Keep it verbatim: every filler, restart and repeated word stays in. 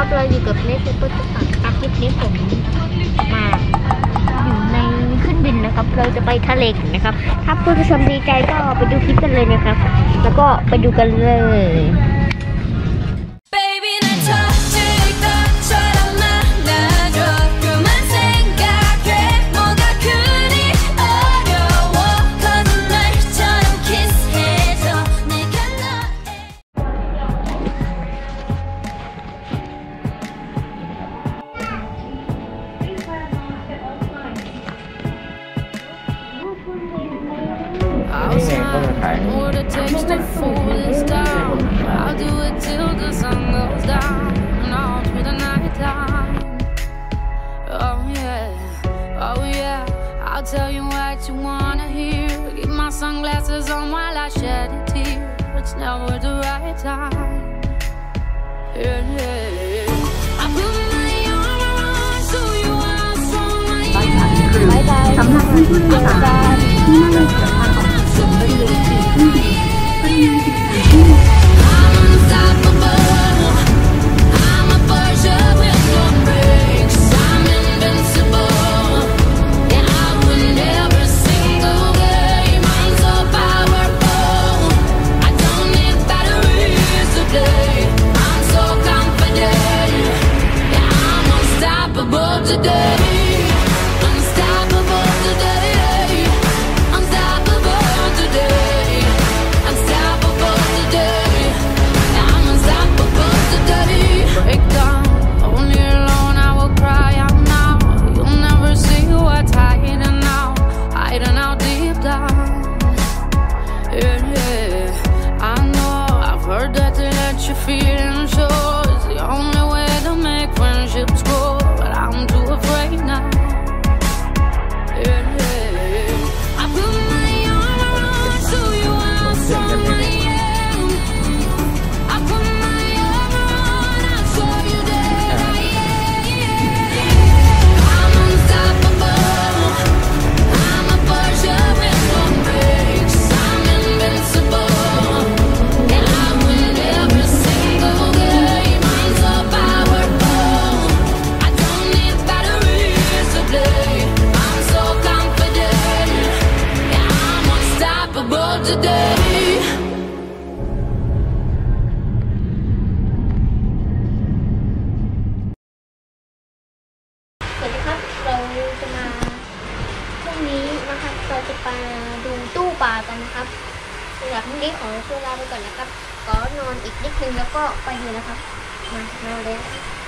ครับเราอยู่กับเนสซุปเปอร์ตุ๊กตาครับคลิปนี้ผมมาอยู่ในขึ้นบินนะครับเราจะไปทะเลกันนะครับถ้าผู้ชมดีใจก็ไปดูคลิปกันเลยนะครับแล้วก็ไปดูกันเลย Or to text the foolish down. I'll do it till the sun goes down and all through the night time. Oh yeah, oh yeah. I'll tell you what you wanna hear. Keep my sunglasses on while I shed a tear. It's never the right time. Yeah, yeah. I put my arm around so you are strong. Bye bye. สำหรับผู้โดยสารที่นั่งในสถานของศูนย์บริเวณสี่เครื่องบินปริมาณสิบสามที่นั่งfeeling sure is the only way to make friendships grow, but I'm too afraid now. Yeah, yeah. I put my arm around so you are strong I am. I put my arm around, I saw you there. Yeah. I'm unstoppable. I'm a Porsche with no brakes. I'm invincible. Today. สวัสดีครับเราจะมาพรุ่งนี้นะครับเราจะไปดูตู้ปลากันนะครับสำหรับพรุ่งนี้ขอตัวลาไปก่อนนะครับขอนอนอีกนิดนึงแล้วก็ไปเลยนะครับมานอนเลย